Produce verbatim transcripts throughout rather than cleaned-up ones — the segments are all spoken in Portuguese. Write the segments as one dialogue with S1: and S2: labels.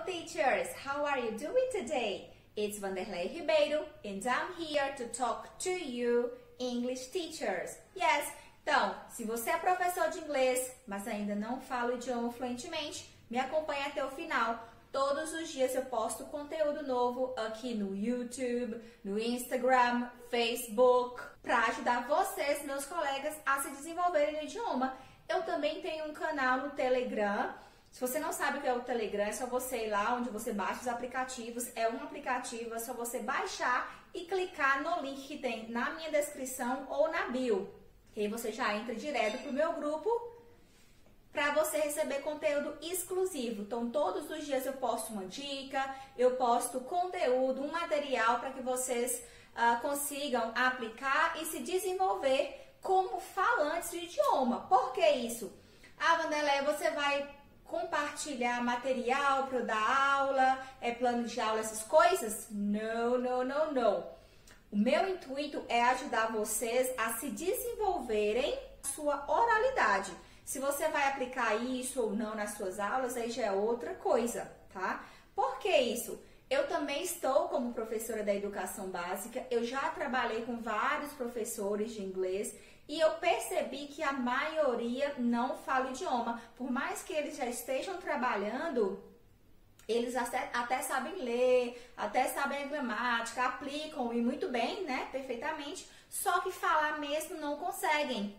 S1: teachers! How are you doing today? It's Vanderlei Ribeiro and I'm here to talk to you, English teachers. Yes, então, se você é professor de inglês, mas ainda não fala o idioma fluentemente, me acompanhe até o final. Todos os dias eu posto conteúdo novo aqui no YouTube, no Instagram, Facebook, para ajudar vocês, meus colegas, a se desenvolverem no idioma. Eu também tenho um canal no Telegram. Se você não sabe o que é o Telegram, é só você ir lá onde você baixa os aplicativos. É um aplicativo, é só você baixar e clicar no link que tem na minha descrição ou na bio. E aí você já entra direto pro meu grupo para você receber conteúdo exclusivo. Então, todos os dias eu posto uma dica, eu posto conteúdo, um material para que vocês uh, consigam aplicar e se desenvolver como falantes de idioma. Por que isso? Ah, Vanderlei, você vai compartilhar material para eu dar aula, é plano de aula, essas coisas? Não, não, não, não. O meu intuito é ajudar vocês a se desenvolverem a sua oralidade. Se você vai aplicar isso ou não nas suas aulas, aí já é outra coisa, tá? Por que isso? Eu também estou como professora da educação básica, eu já trabalhei com vários professores de inglês e eu percebi que a maioria não fala o idioma. Por mais que eles já estejam trabalhando, eles até, até sabem ler, até sabem a gramática, aplicam e muito bem, né? Perfeitamente, só que falar mesmo não conseguem.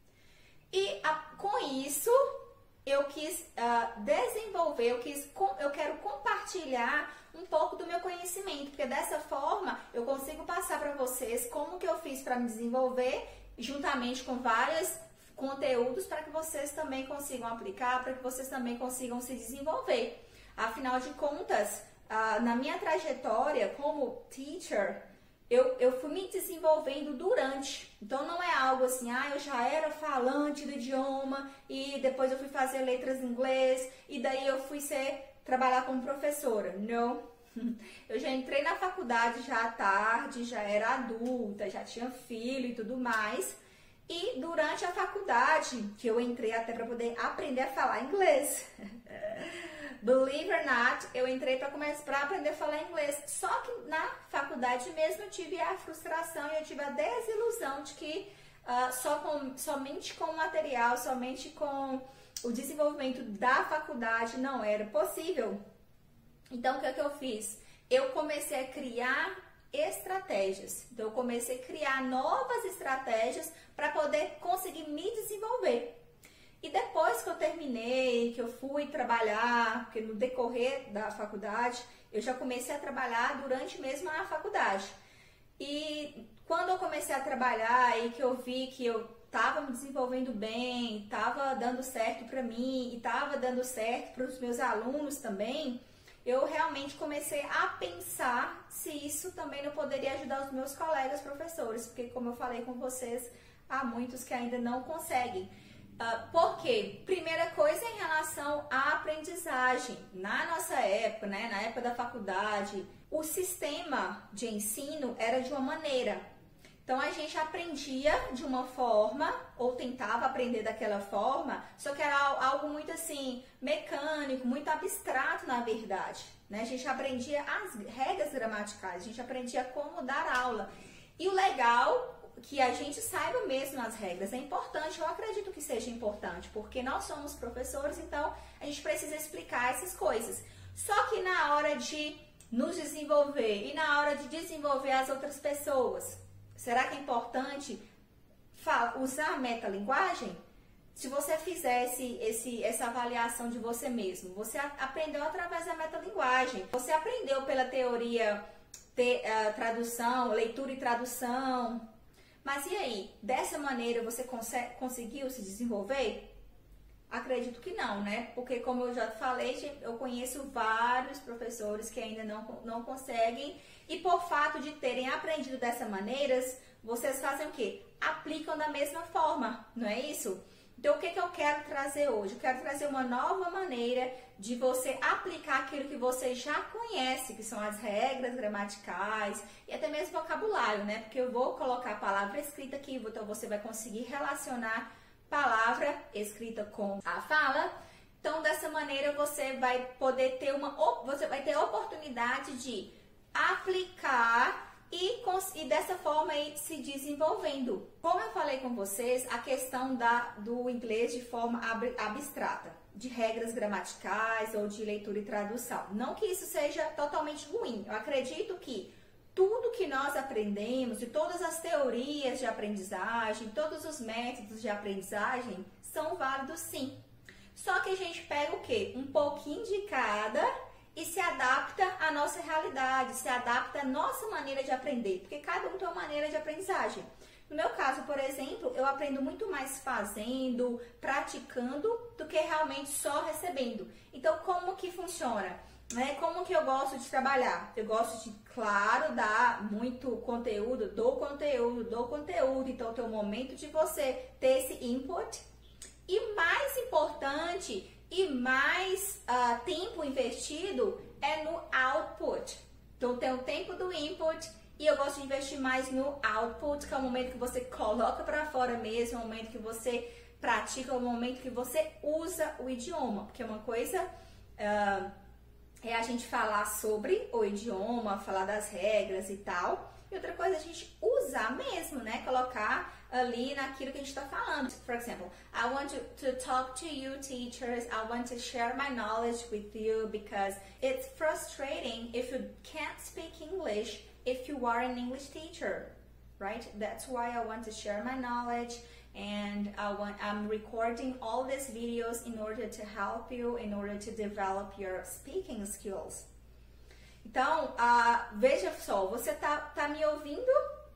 S1: E a, com isso, eu quis uh, desenvolver, eu, quis, eu quero compartilhar um pouco do meu conhecimento, porque dessa forma eu consigo passar para vocês como que eu fiz para me desenvolver, juntamente com vários conteúdos para que vocês também consigam aplicar, para que vocês também consigam se desenvolver. Afinal de contas, uh, na minha trajetória como teacher, Eu, eu fui me desenvolvendo durante, então não é algo assim, ah, eu já era falante do idioma e depois eu fui fazer letras em inglês e daí eu fui ser, trabalhar como professora. Não, eu já entrei na faculdade já à tarde, já era adulta, já tinha filho e tudo mais. E durante a faculdade, que eu entrei até para poder aprender a falar inglês. Believe or not, eu entrei para começar para aprender a falar inglês. Só que na faculdade mesmo eu tive a frustração e eu tive a desilusão de que uh, só com, somente com o material, somente com o desenvolvimento da faculdade não era possível. Então o que é que eu fiz? Eu comecei a criar estratégias. Então eu comecei a criar novas estratégias para poder conseguir me desenvolver. E depois que eu terminei, que eu fui trabalhar, porque no decorrer da faculdade, eu já comecei a trabalhar durante mesmo a faculdade. E quando eu comecei a trabalhar e que eu vi que eu estava me desenvolvendo bem, estava dando certo para mim e estava dando certo para os meus alunos também, eu realmente comecei a pensar se isso também não poderia ajudar os meus colegas professores, porque como eu falei com vocês, há muitos que ainda não conseguem. Uh, por quê? Primeira coisa em relação à aprendizagem. Na nossa época, né, na época da faculdade, o sistema de ensino era de uma maneira. Então a gente aprendia de uma forma, ou tentava aprender daquela forma, só que era algo muito assim, mecânico, muito abstrato na verdade. Né? A gente aprendia as regras gramaticais, a gente aprendia como dar aula. E o legal que a gente saiba mesmo as regras é importante, eu acredito que seja importante, porque nós somos professores, então a gente precisa explicar essas coisas. Só que na hora de nos desenvolver e na hora de desenvolver as outras pessoas, será que é importante usar a metalinguagem? Se você fizesse esse, essa avaliação de você mesmo, você aprendeu através da metalinguagem, você aprendeu pela teoria te, uh, tradução, leitura e tradução. Mas e aí, dessa maneira você consegue, conseguiu se desenvolver? Acredito que não, né? Porque como eu já falei, eu conheço vários professores que ainda não, não conseguem e por fato de terem aprendido dessa maneira, vocês fazem o quê? Aplicam da mesma forma, não é isso? Então o que, que eu quero trazer hoje? Eu quero trazer uma nova maneira de você aplicar aquilo que você já conhece, que são as regras gramaticais e até mesmo vocabulário, né? Porque eu vou colocar a palavra escrita aqui, então você vai conseguir relacionar palavra escrita com a fala. Então, dessa maneira, você vai poder ter uma, você vai ter a oportunidade de aplicar e, e dessa forma ir se desenvolvendo. Como eu falei com vocês, a questão da, do inglês de forma ab, abstrata, de regras gramaticais ou de leitura e tradução. Não que isso seja totalmente ruim. Eu acredito que tudo que nós aprendemos e todas as teorias de aprendizagem, todos os métodos de aprendizagem são válidos sim. Só que a gente pega o quê? Um pouquinho de cada e se adapta à nossa realidade, se adapta à nossa maneira de aprender, porque cada um tem uma maneira de aprendizagem. No meu caso, por exemplo, eu aprendo muito mais fazendo, praticando, do que realmente só recebendo. Então, como que funciona? É, como que eu gosto de trabalhar? Eu gosto de, claro, dar muito conteúdo, dou conteúdo, dou conteúdo. Então, tem o momento de você ter esse input. E mais importante e mais uh, tempo investido é no output. Então, tem o tempo do input e eu gosto de investir mais no output, que é o momento que você coloca para fora mesmo, é o momento que você pratica, é o momento que você usa o idioma. Porque uma coisa uh, é a gente falar sobre o idioma, falar das regras e tal. E outra coisa é a gente usar mesmo, né? Colocar ali naquilo que a gente está falando. For example, I want to, to talk to you teachers, I want to share my knowledge with you because it's frustrating if you can't speak English if you are an English teacher, right? That's why I want to share my knowledge and I want, I'm recording all these videos in order to help you, in order to develop your speaking skills. Então, uh, veja só, você tá, tá me ouvindo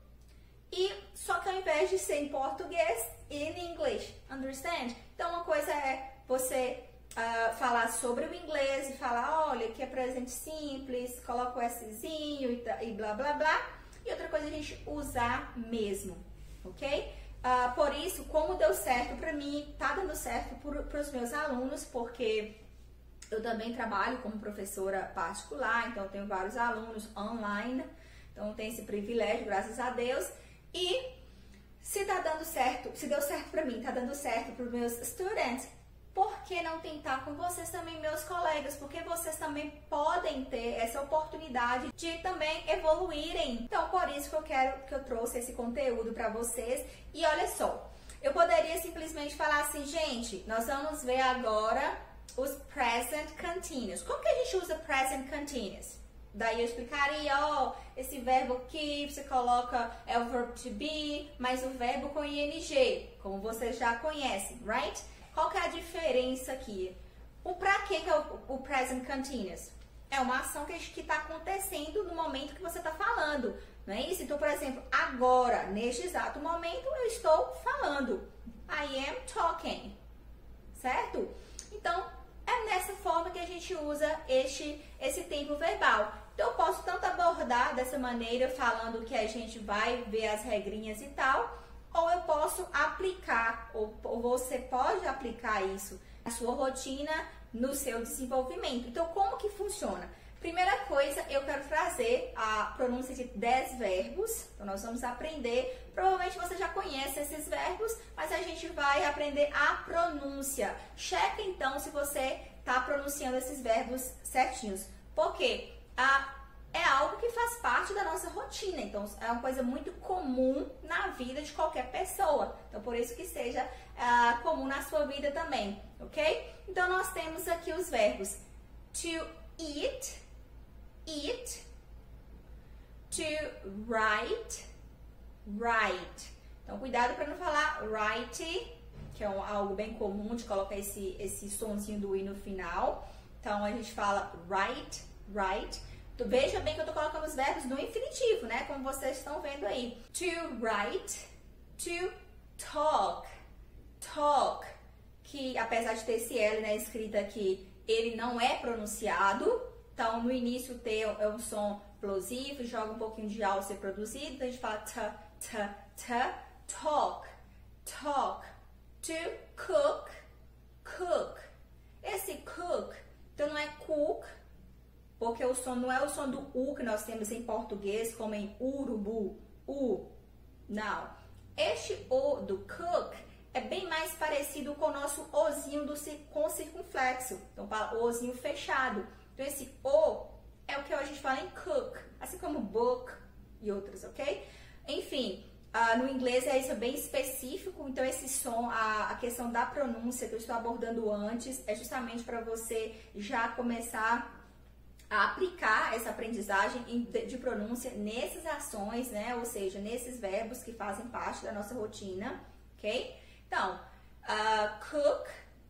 S1: e só que ao invés de ser em português, in English, understand? Então, uma coisa é você uh, falar sobre o inglês e falar, olha, aqui é presente simples, coloca o Szinho e, e blá, blá, blá. E outra coisa é a gente usar mesmo, ok? Uh, por isso, como deu certo pra mim, tá dando certo para os meus alunos, porque eu também trabalho como professora particular, então eu tenho vários alunos online, então eu tenho esse privilégio, graças a Deus. E se tá dando certo, se deu certo pra mim, tá dando certo para os meus students, por que não tentar com vocês também, meus colegas? Porque vocês também podem ter essa oportunidade de também evoluírem. Então, por isso que eu quero que eu trouxe esse conteúdo para vocês. E olha só, eu poderia simplesmente falar assim, gente, nós vamos ver agora os present continuous. Como que a gente usa present continuous? Daí eu explicaria, ó, esse verbo aqui, você coloca, é o verbo to be, mas o verbo com ing, como vocês já conhecem, right? Qual que é a diferença aqui? O pra que que é o, o present continuous? É uma ação que está acontecendo no momento que você está falando, não é isso? Então, por exemplo, agora, neste exato momento, eu estou falando. I am talking, certo? Então, é nessa forma que a gente usa este, esse tempo verbal. Então, eu posso tanto abordar dessa maneira, falando que a gente vai ver as regrinhas e tal, ou eu posso aplicar, ou, ou você pode aplicar isso na sua rotina, no seu desenvolvimento. Então, como que funciona? Primeira coisa, eu quero trazer a pronúncia de dez verbos. Então, nós vamos aprender, provavelmente você já conhece esses verbos, mas a gente vai aprender a pronúncia. Checa, então, se você está pronunciando esses verbos certinhos. Por quê? A é algo que faz parte da nossa rotina, então é uma coisa muito comum na vida de qualquer pessoa, então por isso que seja uh, comum na sua vida também, ok? Então nós temos aqui os verbos to eat, eat, to write, write. Então cuidado para não falar write, que é um, algo bem comum de colocar esse, esse sonzinho do i no final, então a gente fala write, write. Veja bem que eu estou colocando os verbos no infinitivo, né? Como vocês estão vendo aí. To write, to talk, talk, que apesar de ter esse L, né, escrito aqui, ele não é pronunciado. Então, no início o T é um som plosivo, joga um pouquinho de A ao ser produzido. Então, a gente fala t, t, t, talk, talk. To cook, cook. Esse cook, então não é cook, porque o som não é o som do U que nós temos em português, como em urubu, U. Não. Este O do cook é bem mais parecido com o nosso ozinho do, com o circunflexo. Então, o ozinho fechado. Então, esse O é o que a gente fala em cook, assim como book e outros, ok? Enfim, uh, no inglês é isso bem específico, então esse som, a, a questão da pronúncia que eu estou abordando antes, é justamente para você já começar a aplicar essa aprendizagem de pronúncia nessas ações, né? Ou seja, nesses verbos que fazem parte da nossa rotina, ok? Então, uh, cook,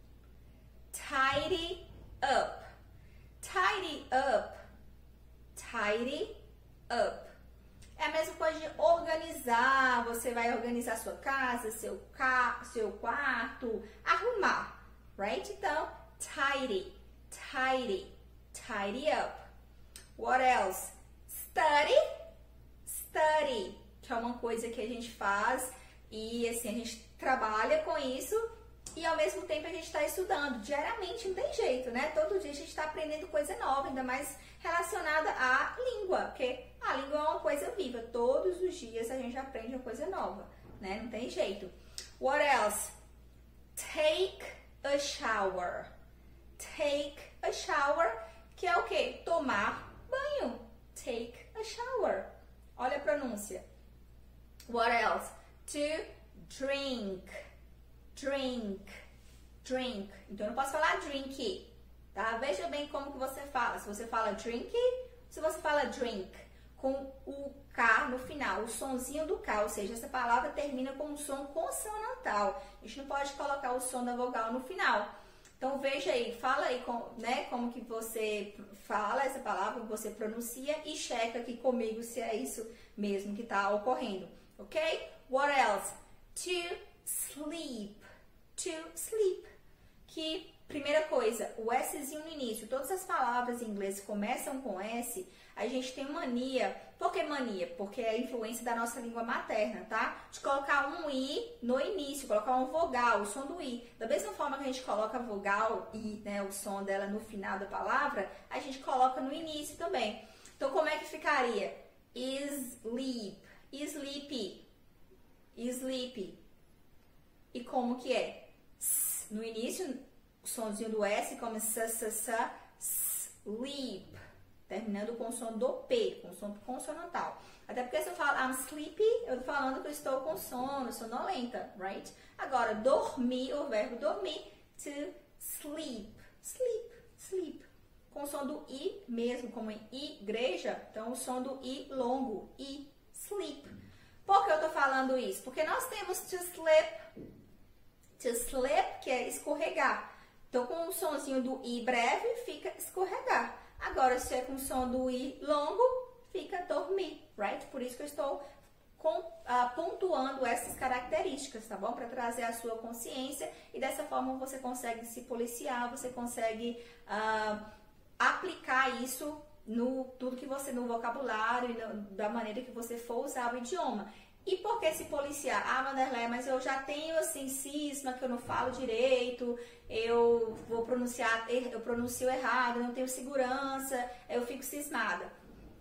S1: tidy up, tidy up, tidy up. É a mesma coisa de organizar, você vai organizar sua casa, seu, ca seu quarto, arrumar, right? Então, tidy, tidy, tidy up. What else? Study, study, que é uma coisa que a gente faz e assim, a gente trabalha com isso e ao mesmo tempo a gente está estudando. Diariamente não tem jeito, né? Todo dia a gente está aprendendo coisa nova, ainda mais relacionada à língua, porque a língua é uma coisa viva. Todos os dias a gente aprende uma coisa nova, né? Não tem jeito. What else? Take a shower. Take a shower, que é o quê? Tomar banho. Take a shower. Olha a pronúncia. What else? To drink. Drink. Drink. Então, eu não posso falar drink, tá? Veja bem como que você fala. Se você fala drink, se você fala drink, com o K no final, o sonzinho do K, ou seja, essa palavra termina com um som consonantal. A gente não pode colocar o som da vogal no final. Então, veja aí, fala aí com, né, como que você fala essa palavra, como você pronuncia e checa aqui comigo se é isso mesmo que está ocorrendo, ok? What else? To sleep. To sleep. Que, primeira coisa, o Szinho no início, todas as palavras em inglês que começam com S, a gente tem mania. Por que mania? Porque é a influência da nossa língua materna, tá? De colocar um I no início, colocar um vogal, o som do I. Da mesma forma que a gente coloca a vogal I, né, o som dela no final da palavra, a gente coloca no início também. Então, como é que ficaria? Sleep, sleepy, sleepy. E como que é? No início, o somzinho do S como s, s, s, sleep. Terminando com o som do P, com o som consonantal. Até porque se eu falo I'm sleepy, eu tô falando que eu estou com sono, sonolenta, right? Agora, dormir, o verbo dormir, to sleep. Sleep, sleep. Com o som do I mesmo, como em igreja, então o som do I longo, I, sleep. Por que eu tô falando isso? Porque nós temos to slip, to slip, que é escorregar. Então, com o sonzinho do I breve, fica escorregar. Agora, se é com o som do I longo, fica dormir, right? Por isso que eu estou com, uh, pontuando essas características, tá bom? Para trazer a sua consciência e dessa forma você consegue se policiar, você consegue uh, aplicar isso no tudo que você, no vocabulário e no, da maneira que você for usar o idioma. E por que se policiar? Ah, Vanderlei, mas eu já tenho assim cisma que eu não falo direito, eu vou pronunciar, eu pronuncio errado, eu não tenho segurança, eu fico cismada.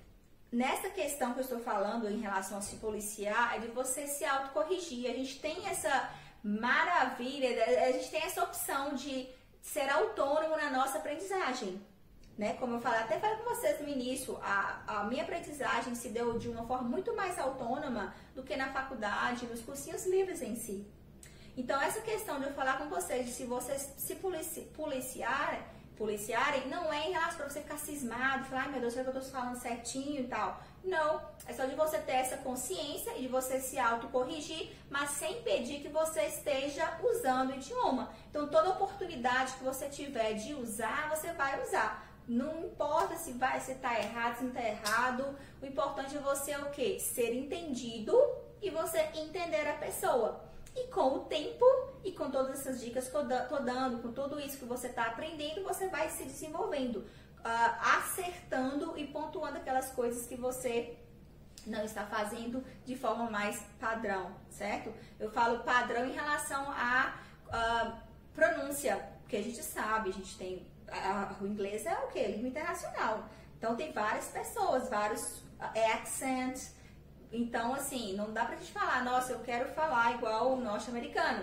S1: Nessa questão que eu estou falando em relação a se policiar, é de você se autocorrigir. A gente tem essa maravilha, a gente tem essa opção de ser autônomo na nossa aprendizagem. Né? Como eu falei, até falei com vocês no início, a, a minha aprendizagem se deu de uma forma muito mais autônoma do que na faculdade, nos cursinhos livres em si. Então, essa questão de eu falar com vocês, de se vocês se polici, policiarem, policiarem, não é em relação para você ficar cismado, falar, ai meu Deus, será que eu estou falando certinho e tal. Não, é só de você ter essa consciência e de você se autocorrigir, mas sem impedir que você esteja usando o idioma. Então, toda oportunidade que você tiver de usar, você vai usar. Não importa se vai, se tá errado, se não tá errado. O importante é você o quê? Ser entendido e você entender a pessoa. E com o tempo e com todas essas dicas que eu tô dando, com tudo isso que você tá aprendendo, você vai se desenvolvendo, uh, acertando e pontuando aquelas coisas que você não está fazendo de forma mais padrão, certo? Eu falo padrão em relação à uh, pronúncia, porque a gente sabe, a gente tem... O inglês é o quê? Língua internacional. Então, tem várias pessoas, vários accents. Então, assim, não dá pra gente falar, nossa, eu quero falar igual o norte-americano.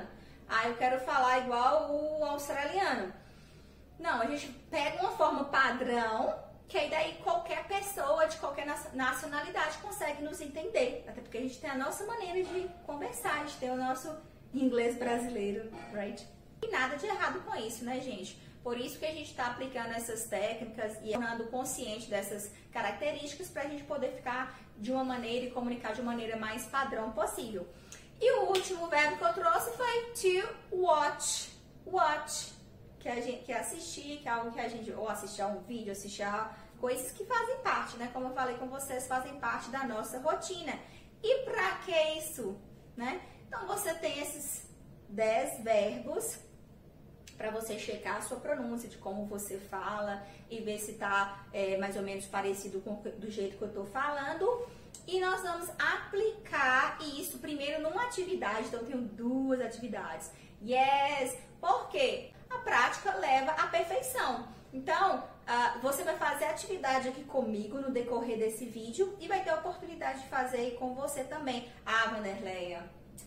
S1: Ah, eu quero falar igual o australiano. Não, a gente pega uma forma padrão, que aí daí qualquer pessoa de qualquer nacionalidade consegue nos entender. Até porque a gente tem a nossa maneira de conversar, a gente tem o nosso inglês brasileiro, right? E nada de errado com isso, né, gente? Por isso que a gente está aplicando essas técnicas e tornando consciente dessas características para a gente poder ficar de uma maneira e comunicar de uma maneira mais padrão possível. E o último verbo que eu trouxe foi to watch. Watch, que, a gente, que é assistir, que é algo que a gente, ou assistir a um vídeo, assistir a coisas que fazem parte, né? Como eu falei com vocês, fazem parte da nossa rotina. E para que isso, né? Então você tem esses dez verbos para você checar a sua pronúncia, de como você fala e ver se tá é, mais ou menos parecido com do jeito que eu tô falando. E nós vamos aplicar isso primeiro numa atividade. Então, eu tenho duas atividades. Yes! Por quê? A prática leva à perfeição. Então, uh, você vai fazer a atividade aqui comigo no decorrer desse vídeo e vai ter a oportunidade de fazer aí com você também. Ah, Vanderleia,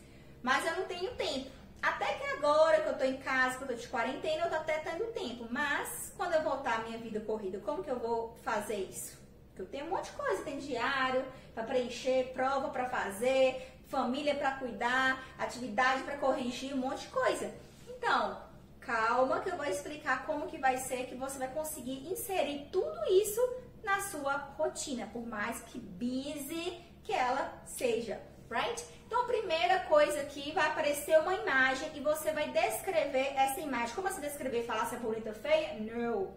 S1: mas eu não tenho tempo. Até que agora que eu tô em casa, que eu tô de quarentena, eu tô até tendo tempo. Mas, quando eu voltar à minha vida corrida, como que eu vou fazer isso? Porque eu tenho um monte de coisa. Tem diário para preencher, prova para fazer, família para cuidar, atividade para corrigir, um monte de coisa. Então, calma que eu vou explicar como que vai ser que você vai conseguir inserir tudo isso na sua rotina, por mais que busy que ela seja, right? Então, a primeira coisa aqui, vai aparecer uma imagem e você vai descrever essa imagem. Como assim descrever? Falar se é bonita ou feia? Não.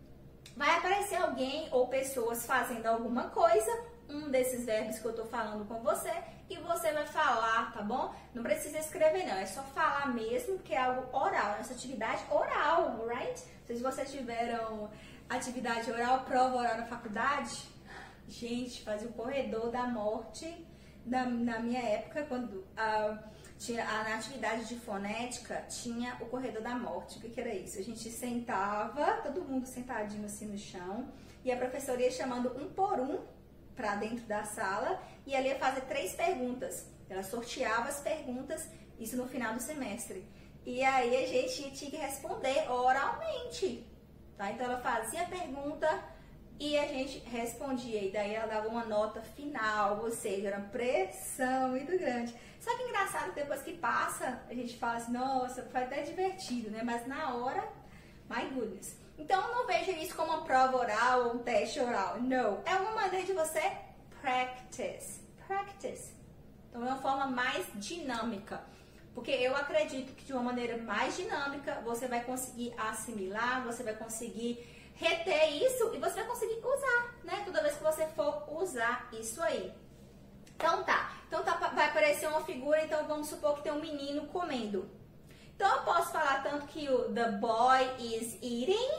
S1: Vai aparecer alguém ou pessoas fazendo alguma coisa, um desses verbos que eu tô falando com você, e você vai falar, tá bom? Não precisa escrever não, é só falar mesmo, que é algo oral, essa atividade oral, right? Se vocês tiveram atividade oral, prova oral na faculdade, gente, fazia o corredor da morte. Na, na minha época, quando uh, tinha a, na atividade de fonética, tinha o corredor da morte. O que, que era isso? A gente sentava, todo mundo sentadinho assim no chão, e a professora ia chamando um por um para dentro da sala, e ela ia fazer três perguntas. Ela sorteava as perguntas, isso no final do semestre. E aí a gente tinha que responder oralmente, tá? Então ela fazia a pergunta e a gente respondia, e daí ela dava uma nota final, ou seja, era uma pressão muito grande. Só que engraçado que depois que passa, a gente fala assim, nossa, foi até divertido, né? Mas na hora, my goodness. Então, não veja isso como uma prova oral ou um teste oral. Não, é uma maneira de você practice. Practice. Então, é uma forma mais dinâmica. Porque eu acredito que de uma maneira mais dinâmica, você vai conseguir assimilar, você vai conseguir reter isso e você vai conseguir usar, né? Toda vez que você for usar isso aí. Então tá, então tá, vai aparecer uma figura, então vamos supor que tem um menino comendo. Então eu posso falar tanto que o the boy is eating,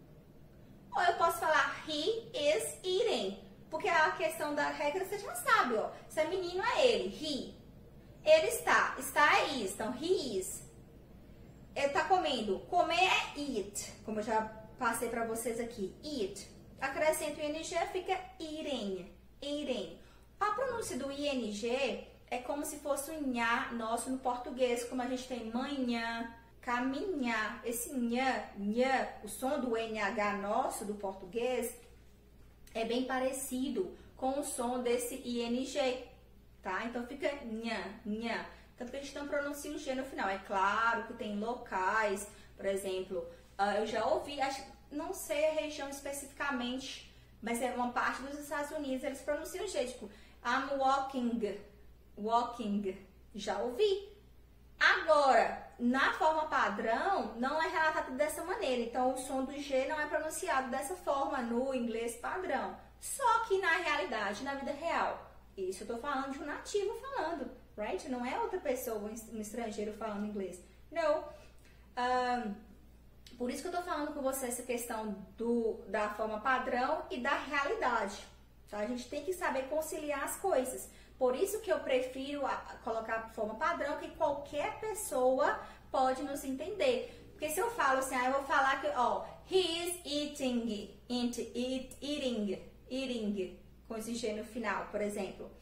S1: ou eu posso falar he is eating, porque a questão da regra você já sabe, ó. Se é menino é ele, he. Ele está, está é is, então he is. Ele tá comendo, comer é eat, como eu já passei pra vocês aqui, eat. Acrescento o ing, fica eating, eating. A pronúncia do ing é como se fosse o nha nosso no português, como a gente tem manhã, caminhar. Esse nha, nha, o som do N H nosso do português é bem parecido com o som desse ing, tá? Então fica nha, nha. Tanto que a gente não pronuncia o G no final. É claro que tem locais, por exemplo, uh, eu já ouvi, acho, não sei a região especificamente, mas é uma parte dos Estados Unidos, eles pronunciam o G, tipo, I'm walking, walking, já ouvi. Agora, na forma padrão, não é relatado dessa maneira, então o som do G não é pronunciado dessa forma no inglês padrão. Só que na realidade, na vida real, isso eu tô falando de um nativo falando, right? Não é outra pessoa, um estrangeiro falando inglês. Não. Um, por isso que eu tô falando com você essa questão do, da forma padrão e da realidade. Tá? A gente tem que saber conciliar as coisas. Por isso que eu prefiro a, a colocar a forma padrão, que qualquer pessoa pode nos entender. Porque se eu falo assim, ah, eu vou falar que, ó, he is eating, eat, eat, eating, eating, com esse G no final, por exemplo.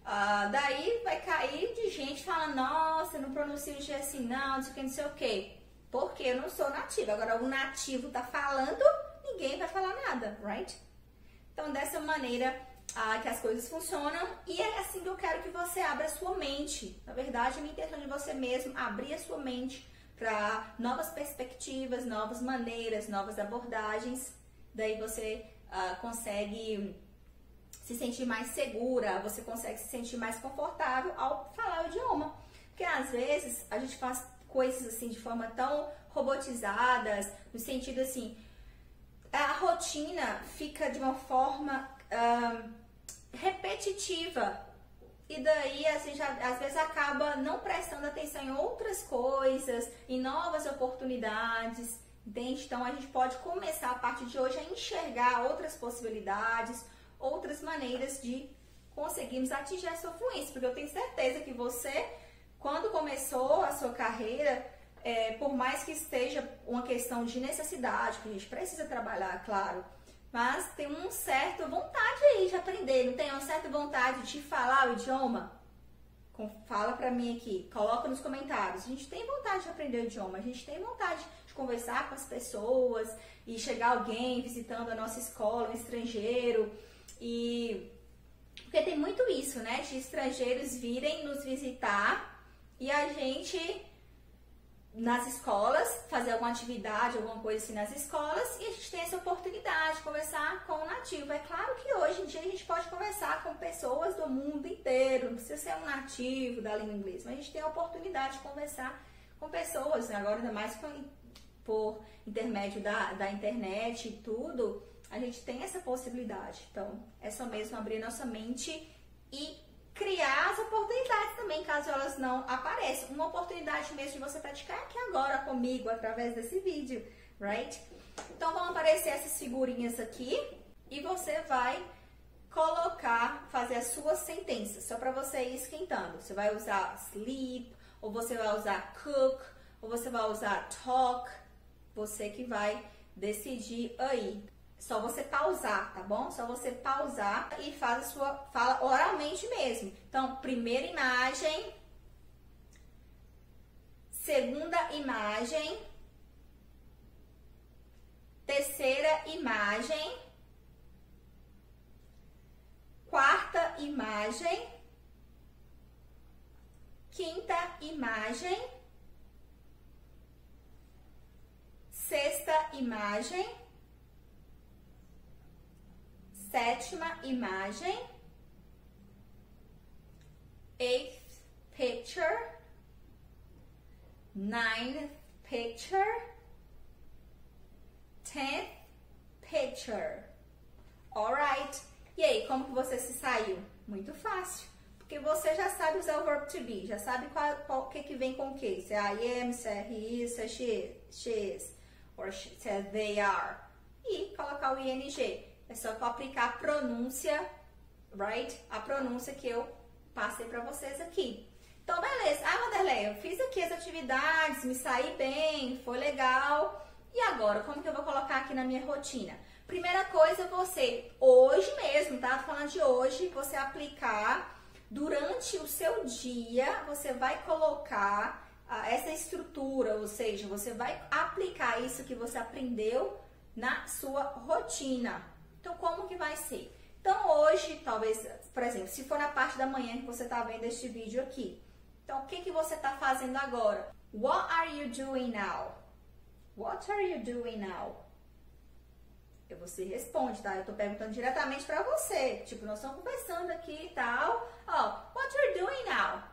S1: Uh, daí vai cair de gente falando, nossa, não pronuncio o G assim não, não sei o que, não sei o que. Porque eu não sou nativa. Agora, o nativo tá falando, ninguém vai falar nada, right? Então, dessa maneira uh, que as coisas funcionam, e é assim que eu quero que você abra a sua mente. Na verdade, a minha intenção de você mesmo abrir a sua mente para novas perspectivas, novas maneiras, novas abordagens. Daí você uh, consegue se sentir mais segura, você consegue se sentir mais confortável ao falar o idioma. Porque às vezes a gente faz coisas assim de forma tão robotizadas, no sentido assim, a rotina fica de uma forma uh, repetitiva. E daí a gente às vezes acaba não prestando atenção em outras coisas, em novas oportunidades, entende? Então a gente pode começar a partir de hoje a enxergar outras possibilidades, outras maneiras de conseguirmos atingir a sua fluência, porque eu tenho certeza que você, quando começou a sua carreira, é, por mais que esteja uma questão de necessidade, que a gente precisa trabalhar, claro, mas tem uma certa vontade aí de aprender, não tem uma certa vontade de falar o idioma? Fala pra mim aqui, coloca nos comentários. A gente tem vontade de aprender o idioma, a gente tem vontade de conversar com as pessoas e chegar alguém visitando a nossa escola, um estrangeiro. E porque tem muito isso, né, de estrangeiros virem nos visitar e a gente nas escolas, fazer alguma atividade, alguma coisa assim nas escolas, e a gente tem essa oportunidade de conversar com o nativo. É claro que hoje em dia a gente pode conversar com pessoas do mundo inteiro, não precisa ser um nativo da língua inglesa, mas a gente tem a oportunidade de conversar com pessoas, né? Agora ainda mais com, por intermédio da, da internet e tudo, a gente tem essa possibilidade. Então, é só mesmo abrir nossa mente e criar as oportunidades também, caso elas não apareçam. Uma oportunidade mesmo de você praticar aqui agora comigo, através desse vídeo, right? Então, vão aparecer essas figurinhas aqui e você vai colocar, fazer as suas sentenças, só para você ir esquentando. Você vai usar sleep, ou você vai usar cook, ou você vai usar talk, você que vai decidir aí. Só você pausar, tá bom? Só você pausar e faz a sua fala oralmente mesmo. Então, primeira imagem, segunda imagem, terceira imagem, quarta imagem, quinta imagem, sexta imagem, sétima imagem, eighth picture, ninth picture, tenth picture. Alright? E aí, como que você se saiu? Muito fácil, porque você já sabe usar o verbo to be, já sabe qual, qual que que vem com o que. Se é I am, se é he is, se é she, she is, ou se é they are. E colocar o ing. É só para aplicar a pronúncia, right? A pronúncia que eu passei para vocês aqui. Então, beleza. Ah, Wanderley, eu fiz aqui as atividades, me saí bem, foi legal. E agora, como que eu vou colocar aqui na minha rotina? Primeira coisa, você, hoje mesmo, tá? Tô falando de hoje, você aplicar durante o seu dia, você vai colocar ah, essa estrutura, ou seja, você vai aplicar isso que você aprendeu na sua rotina. Então, como que vai ser? Então, hoje, talvez, por exemplo, se for na parte da manhã que você está vendo este vídeo aqui. Então, o que que você está fazendo agora? What are you doing now? What are you doing now? E você responde, tá? Eu estou perguntando diretamente para você. Tipo, nós estamos conversando aqui e tal. Ó, what are you doing now?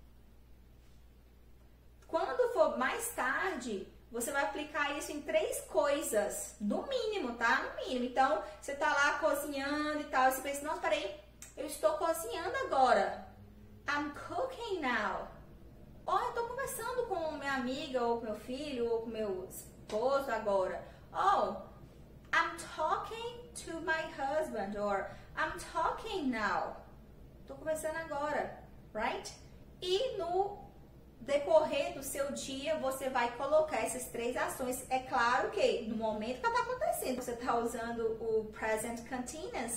S1: Quando for mais tarde, você vai aplicar isso em três coisas, no mínimo, tá? No mínimo. Então, você tá lá cozinhando e tal, e você pensa, nossa, peraí, eu estou cozinhando agora. I'm cooking now. Ó, eu tô conversando com minha amiga, ou com meu filho, ou com meu esposo agora. Oh, I'm talking to my husband, or I'm talking now. Tô conversando agora, right? E no decorrer do seu dia, você vai colocar essas três ações. É claro que no momento que está acontecendo, você está usando o present continuous,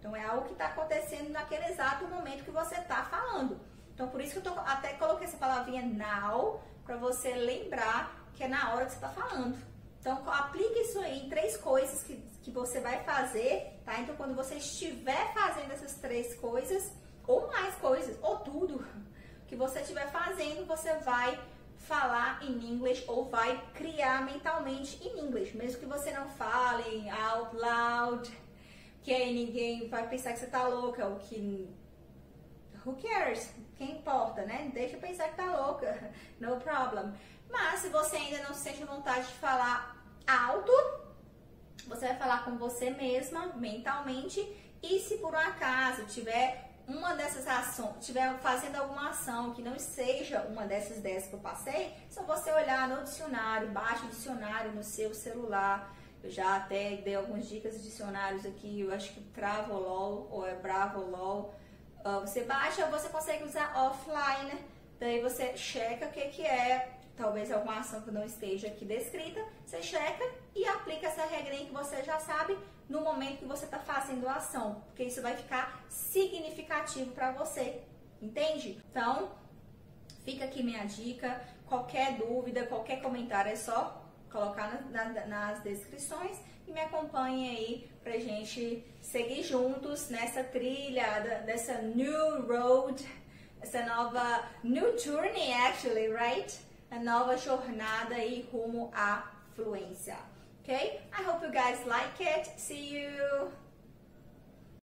S1: Então, é algo que está acontecendo naquele exato momento que você está falando. Então, por isso que eu tô, até coloquei essa palavrinha now, para você lembrar que é na hora que você está falando. Então, aplique isso aí em três coisas que, que você vai fazer, tá? Então, quando você estiver fazendo essas três coisas, ou mais coisas, ou tudo que você estiver fazendo, você vai falar em inglês ou vai criar mentalmente em inglês. Mesmo que você não fale out loud, que aí ninguém vai pensar que você tá louca, ou que... Who cares? Quem importa, né? Deixa eu pensar que tá louca. No problem. Mas se você ainda não sente vontade de falar alto, você vai falar com você mesma, mentalmente. E se por um acaso tiver uma dessas ações, estiver fazendo alguma ação que não seja uma dessas dez que eu passei, é só você olhar no dicionário, baixa o dicionário no seu celular. Eu já até dei algumas dicas de dicionários aqui, eu acho que Travolol ou é Bravolol. Uh, você baixa, você consegue usar offline, daí você checa o que, que é, talvez alguma ação que não esteja aqui descrita, você checa e aplica essa regrinha que você já sabe no momento que você está fazendo a ação, porque isso vai ficar significativo para você, entende? Então, fica aqui minha dica, qualquer dúvida, qualquer comentário é só colocar na, na, nas descrições e me acompanhe aí pra gente seguir juntos nessa trilha, dessa new road, essa nova, new journey actually, right? A nova jornada aí rumo à fluência. Okay? I hope you guys like it. See you!